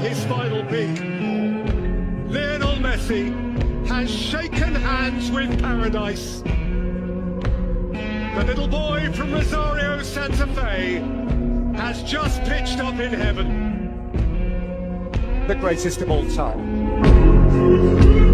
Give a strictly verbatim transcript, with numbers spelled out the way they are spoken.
his final peak. Lionel Messi has shaken hands with paradise. The little boy from Rosario, Santa Fe has just pitched up in heaven. The greatest of all time.